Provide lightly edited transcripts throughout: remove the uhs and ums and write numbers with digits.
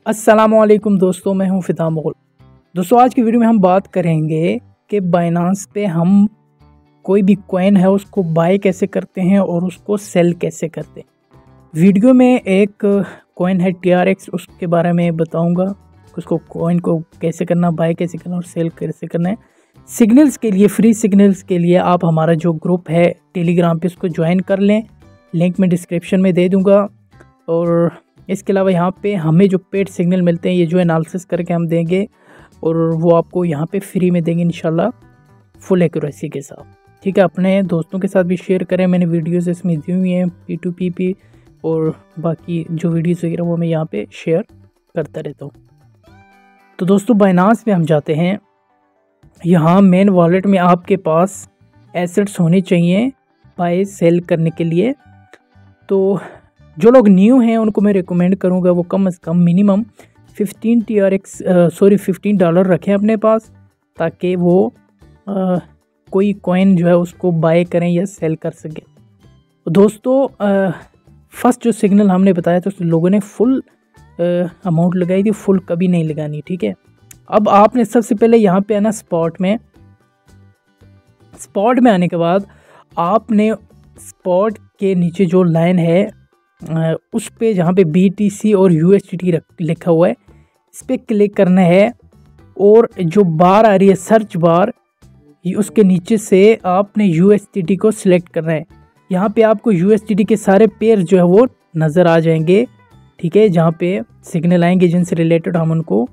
अस्सलामुअलैकुम दोस्तों, मैं हूं फिदा मुगल। दोस्तों, आज की वीडियो में हम बात करेंगे कि बाइनांस पे हम कोई भी कॉइन है उसको बाय कैसे करते हैं और उसको सेल कैसे करते हैं। वीडियो में एक कॉइन है TRX, उसके बारे में बताऊंगा। उसको कॉइन को कैसे करना, बाय कैसे करना और सेल कैसे करना है। सिग्नल्स के लिए, फ्री सिग्नल्स के लिए आप हमारा जो ग्रुप है टेलीग्राम पे उसको ज्वाइन कर लें, लिंक मैं डिस्क्रिप्शन में दे दूँगा। और इसके अलावा यहाँ पे हमें जो पेड सिग्नल मिलते हैं, ये जो एनालिसिस करके हम देंगे और वो आपको यहाँ पे फ्री में देंगे इंशाल्लाह, फुल एक्यूरेसी के साथ। ठीक है, अपने दोस्तों के साथ भी शेयर करें। मैंने वीडियोस इसमें दी हुई हैं P2P और बाकी जो वीडियोस वगैरह वो मैं यहाँ पे शेयर करता रहता हूँ। तो दोस्तों, बाइनांस में हम जाते हैं। यहाँ मेन वॉलेट में आपके पास एसेट्स होने चाहिए बाय सेल करने के लिए। तो जो लोग न्यू हैं उनको मैं रिकमेंड करूँगा वो कम से कम मिनिमम $15 रखें अपने पास, ताकि वो कोई कॉइन जो है उसको बाय करें या सेल कर सके। तो दोस्तों, फर्स्ट जो सिग्नल हमने बताया था तो लोगों ने फुल अमाउंट लगाई थी, फुल कभी नहीं लगानी। ठीक है, अब आपने सबसे पहले यहाँ पे आना स्पॉट में आने के बाद आपने स्पॉट के नीचे जो लाइन है उस पे जहाँ पे BTC और USDT लिखा हुआ है, इस पर क्लिक करना है। और जो बार आ रही है सर्च बार, उसके नीचे से आपने USDT को सिलेक्ट करना है। यहाँ पे आपको USDT के सारे पेयर जो है वो नज़र आ जाएंगे। ठीक है, जहाँ पे सिग्नल आएंगे जिनसे रिलेटेड हम उनको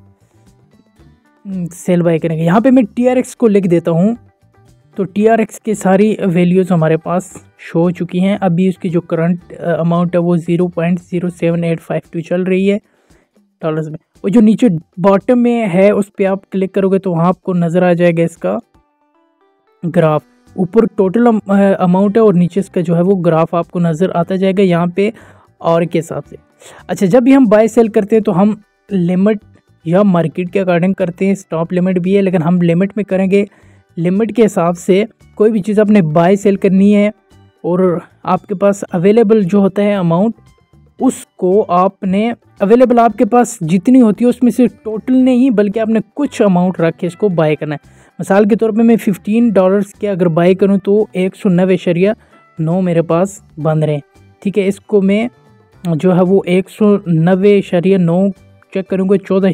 सेल बाय करेंगे। यहाँ पे मैं TRX को लिख देता हूँ। तो TRX की सारी वैल्यूज़ हमारे पास शो हो चुकी हैं। अभी उसकी जो करंट अमाउंट है वो 0.07852 चल रही है डॉलर्स में। और जो नीचे बॉटम में है उस पर आप क्लिक करोगे तो वहाँ आपको नज़र आ जाएगा इसका ग्राफ। ऊपर टोटल अमाउंट है और नीचे इसका जो है वो ग्राफ आपको नज़र आता जाएगा यहाँ पे और के हिसाब से। अच्छा, जब भी हम बाय सेल करते हैं तो हम लिमिट या मार्केट के अकॉर्डिंग करते हैं। स्टॉप लिमिट भी है, लेकिन हम लिमिट में करेंगे। लिमिट के हिसाब से कोई भी चीज़ आपने बाय सेल करनी है और आपके पास अवेलेबल जो होता है अमाउंट, उसको आपने अवेलेबल आपके पास जितनी होती है उसमें से टोटल नहीं बल्कि आपने कुछ अमाउंट रख के इसको बाय करना है। मिसाल के तौर पे मैं $15 के अगर बाय करूं तो 190.9 मेरे पास बन रहे हैं। ठीक है, इसको मैं जो है वो 190.9 चेक करूँगा,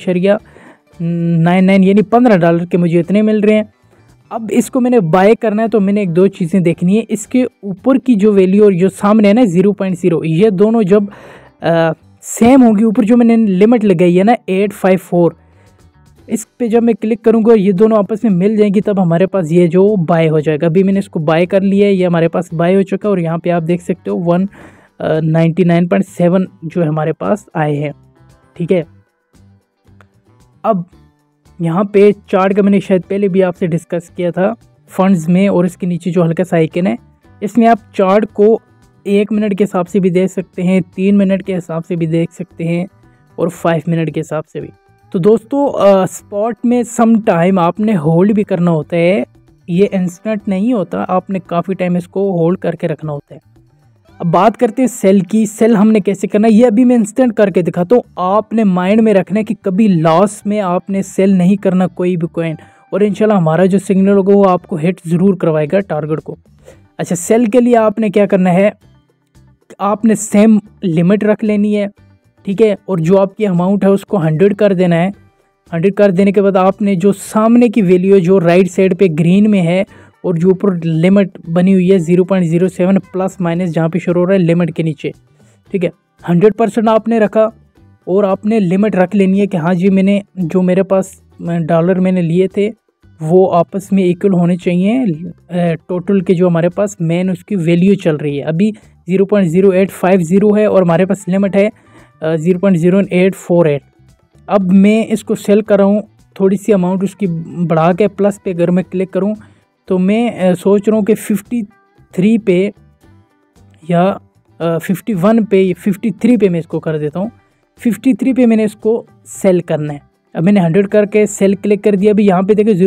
14.99 यानी $15 के मुझे इतने मिल रहे हैं। अब इसको मैंने बाय करना है तो मैंने एक दो चीज़ें देखनी है। इसके ऊपर की जो वैल्यू और जो सामने है ना 0.0, ये दोनों जब सेम होगी, ऊपर जो मैंने लिमिट लगाई है ना 854, इस पे जब मैं क्लिक करूँगा ये दोनों आपस में मिल जाएंगी, तब हमारे पास ये जो बाय हो जाएगा। अभी मैंने इसको बाय कर लिया है, ये हमारे पास बाय हो चुका है। और यहाँ पर आप देख सकते हो 199.7 जो हमारे पास आए हैं। ठीक है, अब यहाँ पे चार्ट का मैंने शायद पहले भी आपसे डिस्कस किया था फंड्स में, और इसके नीचे जो हल्का सा आइकन है इसमें आप चार्ट को 1 मिनट के हिसाब से भी देख सकते हैं, 3 मिनट के हिसाब से भी देख सकते हैं और 5 मिनट के हिसाब से भी। तो दोस्तों, स्पॉट में सम टाइम आपने होल्ड भी करना होता है। ये इंस्टेंट नहीं होता, आपने काफ़ी टाइम इसको होल्ड करके रखना होता है। अब बात करते हैं सेल की। सेल हमने कैसे करना है ये अभी मैं इंस्टेंट करके दिखाता हूँ। आपने माइंड में रखना है कि कभी लॉस में आपने सेल नहीं करना कोई भी कॉइन, और इंशाल्लाह हमारा जो सिग्नल होगा वो आपको हिट ज़रूर करवाएगा टारगेट को। अच्छा, सेल के लिए आपने क्या करना है, आपने सेम लिमिट रख लेनी है। ठीक है, और जो आपकी अमाउंट है उसको 100 कर देना है। 100 कर देने के बाद आपने जो सामने की वैल्यू जो राइट साइड पे ग्रीन में है और जो ऊपर लिमिट बनी हुई है 0.07 प्लस माइनस जहाँ पे शुरू हो रहा है लिमिट के नीचे, ठीक है, 100% आपने रखा। और आपने लिमिट रख लेनी है कि हाँ जी, मैंने जो मेरे पास डॉलर मैंने लिए थे वो आपस में इक्वल होने चाहिए टोटल के जो हमारे पास मेन उसकी वैल्यू चल रही है। अभी 0.0850 है और हमारे पास लिमिट है 0.0848। अब मैं इसको सेल कर रहा हूँ, थोड़ी सी अमाउंट उसकी बढ़ा के प्लस पे अगर मैं क्लिक करूँ तो मैं सोच रहा हूँ कि 53 पे या 51 पे, 53 पे मैं इसको कर देता हूँ। 53 पे मैंने इसको सेल करना है। अब मैंने 100 करके सेल क्लिक कर दिया। अभी यहाँ पे देखो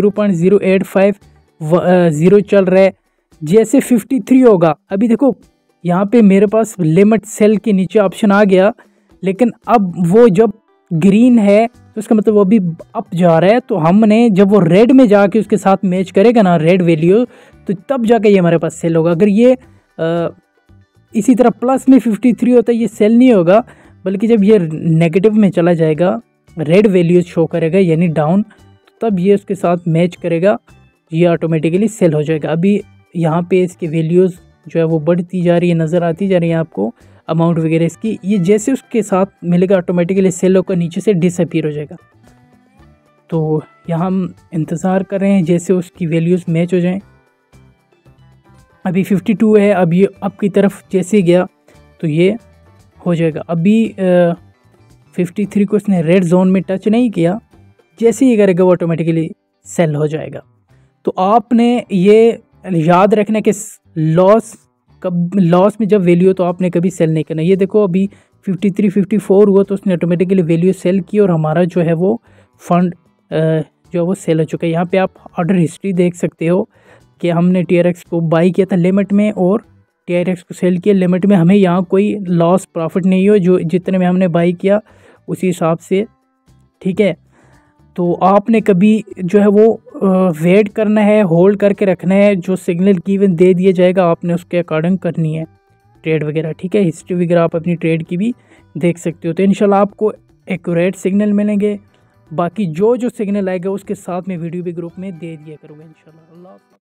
0.0850 चल रहा है। जैसे 53 होगा, अभी देखो यहाँ पे मेरे पास लिमिट सेल के नीचे ऑप्शन आ गया, लेकिन अब वो जब ग्रीन है तो इसका मतलब वो भी अप जा रहा है। तो हमने जब वो रेड में जाके उसके साथ मैच करेगा ना रेड वैल्यू, तो तब जाके ये हमारे पास सेल होगा। अगर ये इसी तरह प्लस में 53 होता है, ये सेल नहीं होगा, बल्कि जब ये नेगेटिव में चला जाएगा, रेड वैल्यूज शो करेगा यानी डाउन, तब ये उसके साथ मैच करेगा, ये ऑटोमेटिकली सेल हो जाएगा। अभी यहाँ पे इसके वैल्यूज़ जो है वो बढ़ती जा रही है, नज़र आती जा रही है आपको, अमाउंट वगैरह इसकी। ये जैसे उसके साथ मिलेगा ऑटोमेटिकली सेल होकर नीचे से डिसअपीयर हो जाएगा। तो यहाँ हम इंतज़ार कर रहे हैं जैसे उसकी वैल्यूज़ मैच हो जाएं। अभी 52 है, अब ये अप की तरफ जैसे गया तो ये हो जाएगा। अभी 53 को इसने रेड जोन में टच नहीं किया, जैसे ही करेगा वो ऑटोमेटिकली सेल हो जाएगा। तो आपने ये याद रखना कि लॉस में जब वैल्यू हो तो आपने कभी सेल नहीं करना। ये देखो अभी 53 54 हुआ तो उसने ऑटोमेटिकली वैल्यू सेल की और हमारा जो है वो फंड जो है वो सेल हो चुका है। यहाँ पे आप ऑर्डर हिस्ट्री देख सकते हो कि हमने TRX को बाई किया था लिमिट में और TRX को सेल किया लिमिट में। हमें यहाँ कोई लॉस प्रॉफिट नहीं हो, जो जितने में हमने बाई किया उसी हिसाब से, ठीक है। तो आपने कभी जो है वो वेट करना है, होल्ड करके रखना है, जो सिग्नल गिवन दे दिया जाएगा आपने उसके अकॉर्डिंग करनी है ट्रेड वगैरह, ठीक है। हिस्ट्री वगैरह आप अपनी ट्रेड की भी देख सकते हो। तो इंशाल्लाह आपको एक्यूरेट सिग्नल मिलेंगे। बाकी जो सिग्नल आएगा उसके साथ में वीडियो भी ग्रुप में दे दिया करूँगा इंशाल्लाह। अल्लाह।